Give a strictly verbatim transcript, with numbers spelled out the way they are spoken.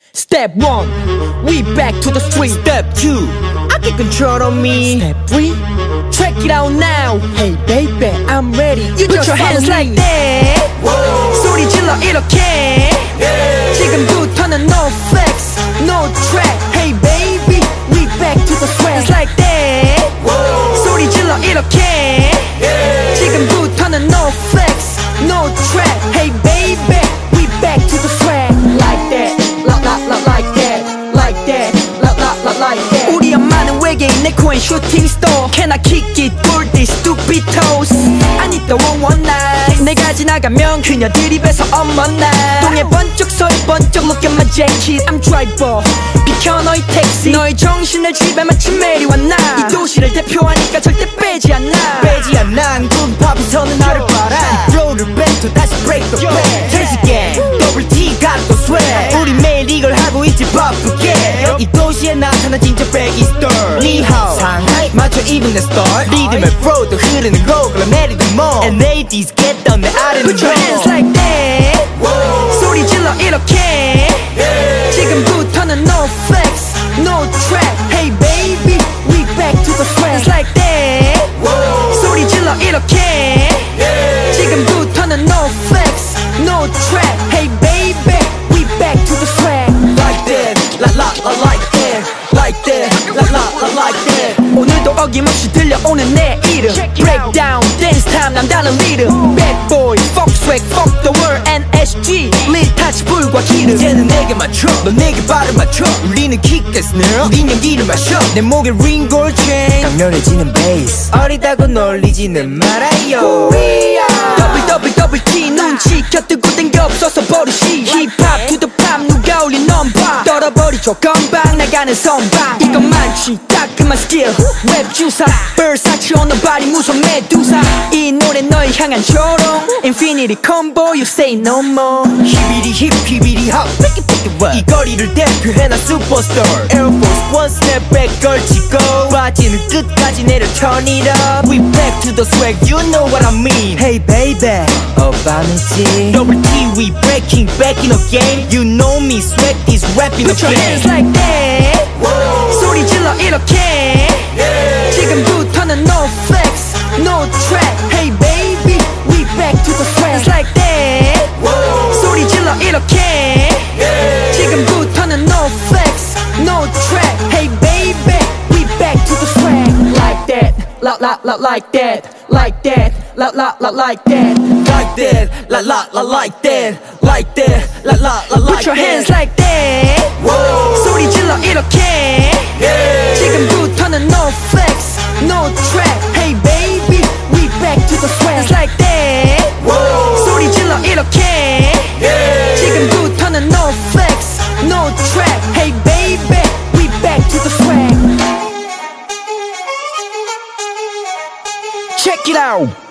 Step one, we back to the street. Step two, I get control on me. Step three, check it out now. Hey baby, I'm ready. You put your hands like that. Whoa. 소리 질러 이렇게. Yeah. 지금부터는 no flex, no track. Hey baby, we back to the swag. It's like that. Whoa. 소리 질러 이렇게. Yeah. 지금부터는 no flex, no track. Hey baby, we back to the swag. Like that. Like that, like that, la la la like that. 우리 엄마는 외계인 내 코엔 슈팅 스타. Can I kick it for these stupid toes? I need the one one night. 내가 지나가면 그녀들이 뵈서 어머나. 동해 번쩍 서해 번쩍 look at my jacket. I'm driver, 비켜 너의 택시. 너의 정신을 집에 마침 매리 왔나. 이 도시를 대표하니까 절대 빼지 않나. 빼지 않나 한국 팝에서는 나를 봐라. Flow를 뱉어 다시 break the back. Trace again, double T got the swag. 우리 매일 이걸 하고 있지 바쁘게. 이 도시에 나타난 진짜 백이 star. 니하오 상하이 맞춰 입은 내 start. 리듬의 flow도 흐르는 곡을 내리는 몸. And ladies get down 내 아래는 Put your hands like that. Whoa. 소리 질러 이렇게. Yeah. 지금부터는 no flex, no track. Hey baby, we back to the swag. It's like that. Whoa. 소리 질러 이렇게. Yeah. 지금부터는 no flex, no track. Hey baby, we back to the swag. Like that, la la la like that. Like that, la la la like that. 오늘도 어김없이 들려오는 내 이름. Breakdown, dance time 난 다른 리듬. Bad boy, fuck swag, fuck the world. 엔 에스 지, 릴 타치 불과 기름. 이제는 내게 맞춰, 넌 내게 발을 맞춰. 우리는 kick as snare, 우린 연기를 마셔. 내 목에 ring gold chain, 강렬해지는 bass. 어리다고 놀리지는 말아요. 더블 더블 더블 T 눈치 켜뜨고 땡겨 없어서 버릇이. 힙합 to the pop 누가 올린 넘바. 떨어버리죠 건방 나가는 선방. 이것만치 따끔한 스킬 랩 주사. Versace on nobody 무서운 메두사. 이 노래 너를 향한 조롱. Infinity combo you say no more. 히비리 힙 히비리 핫 pick it pick it up. 이 거리를 대표해 나 superstar. Air Force One snapback 걸치고 빠지는 끝까지 내려 turn it up. We back to the swag you know what I mean. Hey baby 어밤이지. Double T we breaking back in the game. You know me swag is rapping Put your hands like that. Whoa. 소리 질러 이렇게. Yeah. 지금부터는 no flex, no track. Hey baby, we back to the swag. It's like that. Whoa. 소리 질러 이렇게. Yeah. 지금부터는 no flex, no track. Hey baby, we back to the swag. Like that, la la la like that. Like that, la la la like that. Like that, la la la like that. Like that, la la la like that. Put your hands like that. Whoa. 소리 질러 이렇게. Yeah. 지금부터는 no flex, no track. Hey baby, we back to the swag. It's like that. Whoa. 소리 질러 이렇게. Yeah. 지금부터는 no flex, no track. Hey baby, we back to the swag. Check it out.